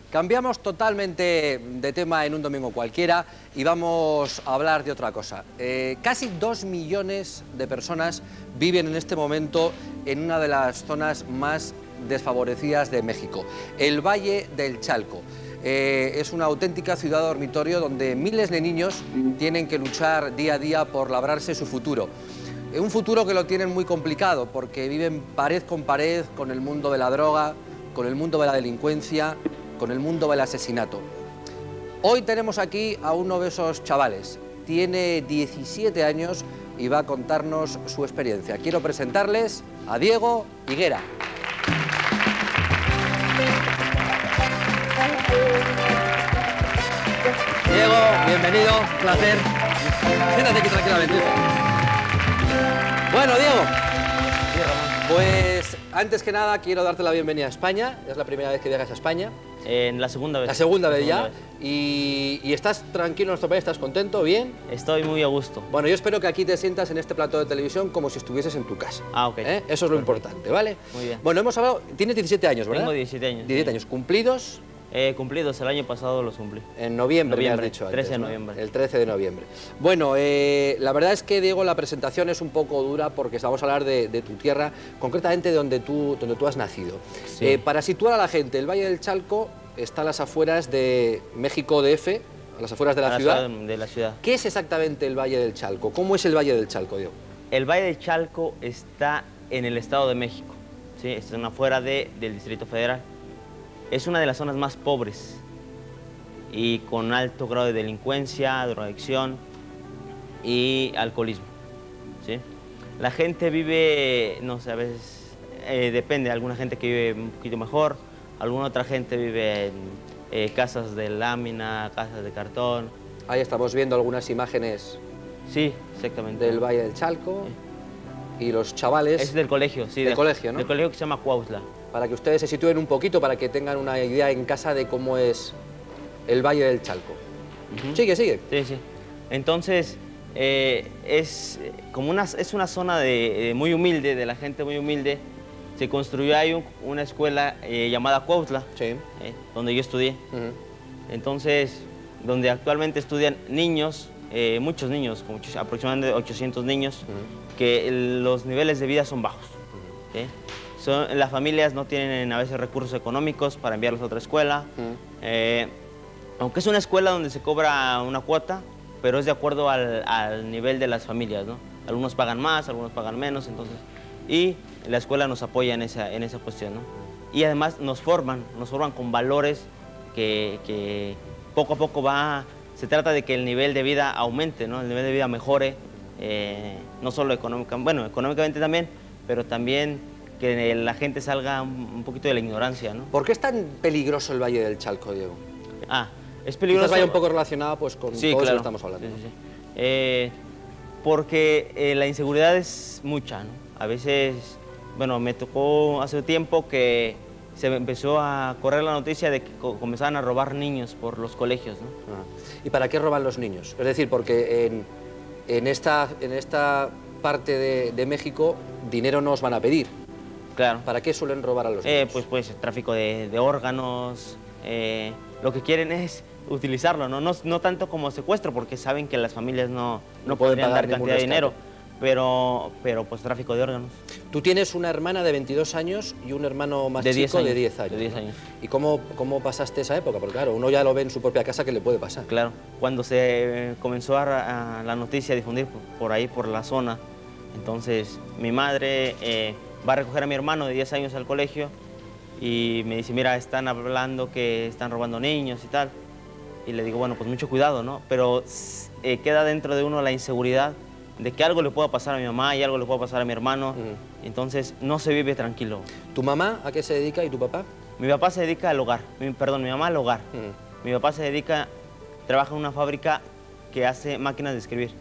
Cambiamos totalmente de tema en un domingo cualquiera y vamos a hablar de otra cosa. Casi 2 millones de personas viven en este momento en una de las zonas más desfavorecidas de México, el Valle del Chalco. Es una auténtica ciudad dormitorio donde miles de niños tienen que luchar día a día por labrarse su futuro. Un futuro que lo tienen muy complicado porque viven pared con el mundo de la droga, con el mundo de la delincuencia, con el mundo del asesinato. Hoy tenemos aquí a uno de esos chavales. Tiene 17 años y va a contarnos su experiencia. Quiero presentarles a Diego Higuera. Diego, bienvenido, placer. Siéntate aquí tranquilamente. Bueno, Diego, pues antes que nada quiero darte la bienvenida a España. Es la primera vez que viajas a España. En la segunda vez. La segunda vez ya. Y estás tranquilo en nuestro país, ¿estás contento? ¿Bien? Estoy muy a gusto. Bueno, yo espero que aquí te sientas en este plató de televisión como si estuvieses en tu casa. Ah, ok. Eso es lo importante, ¿vale? Muy bien. Bueno, hemos hablado... Tienes 17 años, ¿verdad? Tengo 17 años. 17 años. ¿Cumplidos? Cumplidos, el año pasado los cumplí. En noviembre, me has dicho antes, 13 de ¿no? noviembre. El 13 de noviembre. Bueno, la verdad es que, Diego, la presentación es un poco dura porque vamos a hablar de tu tierra, concretamente de donde tú has nacido. Sí. Para situar a la gente, el Valle del Chalco está a las afueras de México DF, a las afueras de la ciudad. De la ciudad. ¿Qué es exactamente el Valle del Chalco? ¿Cómo es el Valle del Chalco, Diego? El Valle del Chalco está en el Estado de México, ¿sí? Está afuera del Distrito Federal. Es una de las zonas más pobres y con alto grado de delincuencia, drogadicción y alcoholismo, ¿sí? La gente vive, no sé, a veces depende, alguna gente que vive un poquito mejor, alguna otra gente vive en casas de lámina, casas de cartón. Ahí estamos viendo algunas imágenes. Sí, exactamente. Del Valle del Chalco. Y los chavales... Es del colegio, sí. Del colegio, ¿no? Del colegio que se llama Cuautla. Para que ustedes se sitúen un poquito, para que tengan una idea en casa de cómo es el Valle del Chalco. Sigue. Sí, sí. Entonces, es una zona muy humilde, de la gente muy humilde. Se construyó ahí una escuela llamada Cuautla, sí. Donde yo estudié. Entonces, donde actualmente estudian niños, muchos niños, aproximadamente 800 niños, que los niveles de vida son bajos. ¿Sí? Las familias no tienen a veces recursos económicos para enviarlos a otra escuela. Aunque es una escuela donde se cobra una cuota, pero es de acuerdo al nivel de las familias, ¿no? Algunos pagan más, algunos pagan menos, entonces... Y la escuela nos apoya en esa cuestión, ¿no? Y además nos forman con valores que poco a poco se trata de que el nivel de vida aumente, ¿no? El nivel de vida mejore, no solo económicamente también, pero también que la gente salga un poquito de la ignorancia, ¿no? ¿Por qué es tan peligroso el Valle del Chalco, Diego? Es peligroso... Quizás vaya un poco relacionado pues, con todo eso que estamos hablando. Sí, sí. Porque la inseguridad es mucha, ¿no? A veces, bueno, me tocó hace tiempo que se empezó a correr la noticia de que comenzaban a robar niños por los colegios, ¿no? ¿Y para qué roban los niños? Es decir, porque en esta parte de México dinero no os van a pedir. Claro. ¿Para qué suelen robar a los niños? Pues tráfico de órganos. Lo que quieren es utilizarlo, ¿no? No tanto como secuestro, porque saben que las familias no podrían dar cantidad de dinero, pero pues tráfico de órganos. Tú tienes una hermana de 22 años y un hermano más chico de 10 años. De 10 años. ¿Y cómo pasaste esa época? Porque claro, uno ya lo ve en su propia casa que le puede pasar. Claro, cuando se comenzó la noticia a difundir por ahí, por la zona, entonces mi madre va a recoger a mi hermano de 10 años al colegio y me dice, mira, están hablando que están robando niños y tal. Y le digo, bueno, pues mucho cuidado, ¿no? Pero queda dentro de uno la inseguridad de que algo le pueda pasar a mi mamá y algo le pueda pasar a mi hermano. Entonces no se vive tranquilo. ¿Tu mamá a qué se dedica y tu papá? Mi papá se dedica al hogar, mi mamá al hogar. Mi papá trabaja en una fábrica que hace máquinas de escribir.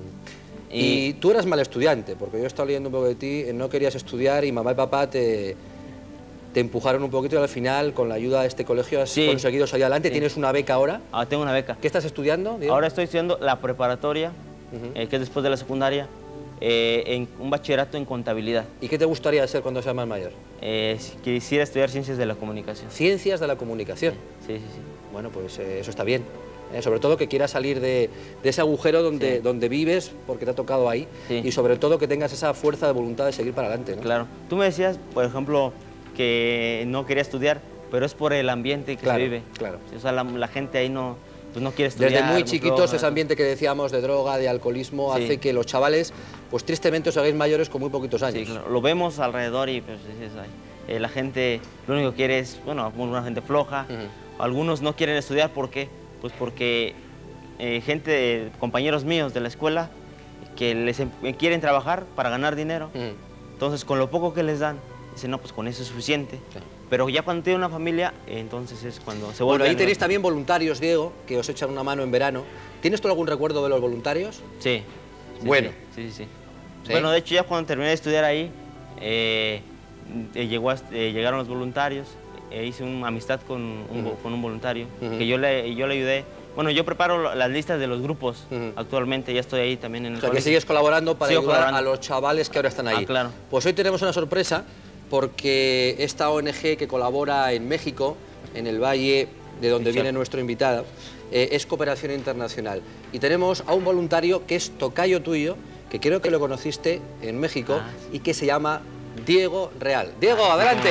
Y tú eras mal estudiante, porque yo he estado leyendo un poco de ti, no querías estudiar y mamá y papá te empujaron un poquito y al final, con la ayuda de este colegio, has conseguido salir adelante. ¿Tienes una beca ahora? Tengo una beca. ¿Qué estás estudiando, Diego? Ahora estoy estudiando la preparatoria, que es después de la secundaria, en un bachillerato en contabilidad. ¿Y qué te gustaría ser cuando seas más mayor? si quisiera estudiar Ciencias de la Comunicación. Ciencias de la Comunicación. Sí, sí, sí. Bueno, pues eso está bien. Sobre todo que quieras salir de ese agujero donde vives, porque te ha tocado ahí, y sobre todo que tengas esa fuerza de voluntad de seguir para adelante, ¿no? Claro. Tú me decías, por ejemplo, que no quería estudiar, pero es por el ambiente que se vive. Claro. O sea, la gente ahí no quiere estudiar. Desde muy chiquitos, ese ambiente que decíamos de droga, de alcoholismo, hace que los chavales, pues tristemente os hagáis mayores con muy poquitos años. Sí, claro. Lo vemos alrededor y pues dices, la gente lo único que quiere es, bueno, una gente floja. Algunos no quieren estudiar, ¿por qué? Pues porque compañeros míos de la escuela, que quieren trabajar para ganar dinero. Entonces, con lo poco que les dan, dicen, no, pues con eso es suficiente. Pero ya cuando tienen una familia, entonces es cuando se vuelve... Bueno, ahí tenéis también voluntarios, Diego, que os echan una mano en verano. ¿Tienes tú algún recuerdo de los voluntarios? Sí. Bueno. Sí. Bueno, de hecho, ya cuando terminé de estudiar ahí, llegaron los voluntarios. Hice una amistad con un voluntario, que yo le ayudé. Bueno, yo preparo las listas de los grupos actualmente, ya estoy ahí también en el colegio. Que sigues colaborando para ayudar a los chavales que ahora están ahí. Claro. Pues hoy tenemos una sorpresa, porque esta ONG que colabora en México, en el valle de donde viene nuestro invitado, es Cooperación Internacional. Y tenemos a un voluntario que es tocayo tuyo, que creo que lo conociste en México, y que se llama Diego Real. Diego, adelante.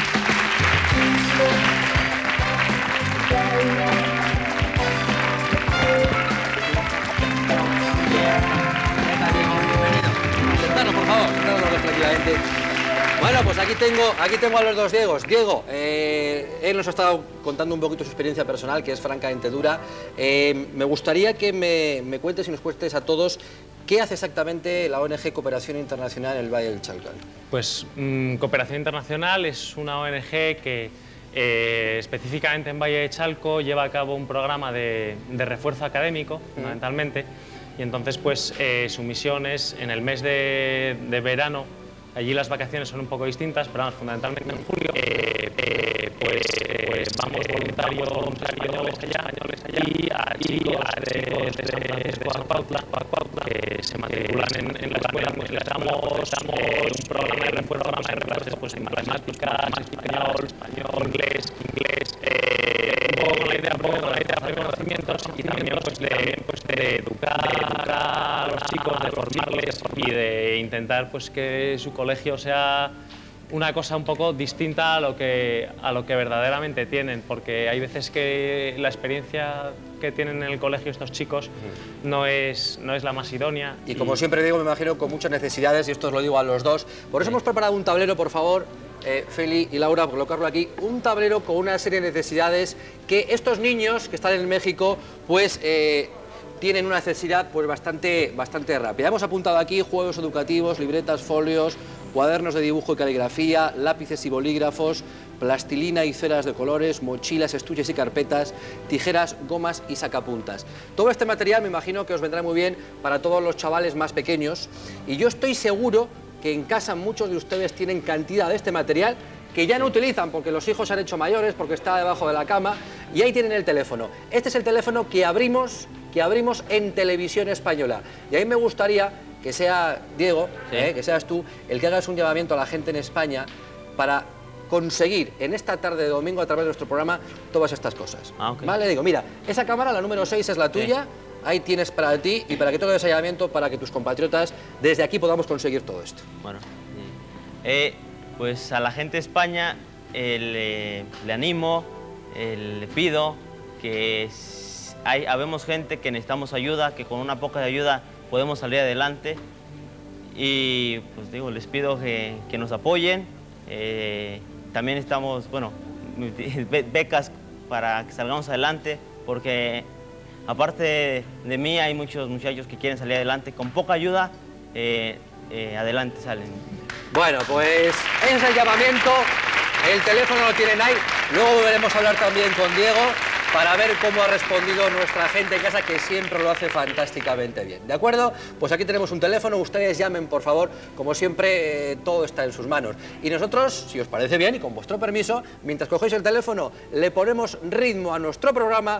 Sentarnos, por favor, sentarnos tranquilamente. Bueno, pues aquí tengo a los dos Diegos. Diego, él nos ha estado contando un poquito su experiencia personal, que es francamente dura. Me gustaría que me cuentes y nos cuentes a todos qué hace exactamente la ONG Cooperación Internacional en el Valle del Chalco. Pues Cooperación Internacional es una ONG que específicamente en Valle de Chalco lleva a cabo un programa de refuerzo académico, fundamentalmente, y entonces pues su misión es en el mes de verano. Allí las vacaciones son un poco distintas, pero vamos, fundamentalmente en julio, pues vamos voluntarios españoles allá y a chicos de San Francisco a Cuautla, que se matriculan en la escuela, pues les damos un programa de refuerzo pues en matemáticas, español, inglés, un poco con la idea de conocimientos y también pues de educar a los chicos, de formarles y de intentar pues que su colegio sea una cosa un poco distinta a lo que verdaderamente tienen, porque hay veces que la experiencia que tienen en el colegio estos chicos no es la más idónea. Y como siempre digo, me imagino con muchas necesidades, y esto os lo digo a los dos. Por eso hemos preparado un tablero, por favor, Feli y Laura, por colocarlo aquí, un tablero con una serie de necesidades que estos niños que están en México, pues tienen una necesidad pues bastante rápida. Hemos apuntado aquí juegos educativos, libretas, folios, cuadernos de dibujo y caligrafía, lápices y bolígrafos, plastilina y ceras de colores, mochilas, estuches y carpetas, tijeras, gomas y sacapuntas. Todo este material me imagino que os vendrá muy bien para todos los chavales más pequeños, y yo estoy seguro que en casa muchos de ustedes tienen cantidad de este material que ya no utilizan porque los hijos se han hecho mayores, porque está debajo de la cama, y ahí tienen el teléfono. Este es el teléfono que abrimos en Televisión Española. Y a mí me gustaría que sea Diego, que seas tú, el que hagas un llamamiento a la gente en España para conseguir en esta tarde de domingo, a través de nuestro programa, todas estas cosas. ¿Vale? Digo, mira, esa cámara, la número 6, es la tuya. Ahí tienes para ti y para que todo ese llamamiento, para que tus compatriotas desde aquí podamos conseguir todo esto. Bueno, pues a la gente de España le animo, le pido que habemos gente que necesitamos ayuda, que con una poca de ayuda podemos salir adelante, y pues digo, les pido que nos apoyen. También estamos, bueno, becas para que salgamos adelante, porque aparte de mí hay muchos muchachos que quieren salir adelante. Con poca ayuda, adelante salen. Bueno, pues ese es el llamamiento, el teléfono lo tienen ahí. Luego volveremos a hablar también con Diego para ver cómo ha respondido nuestra gente en casa, que siempre lo hace fantásticamente bien. ¿De acuerdo? Pues aquí tenemos un teléfono, ustedes llamen, por favor. Como siempre, todo está en sus manos. Y nosotros, si os parece bien y con vuestro permiso, mientras cogéis el teléfono, le ponemos ritmo a nuestro programa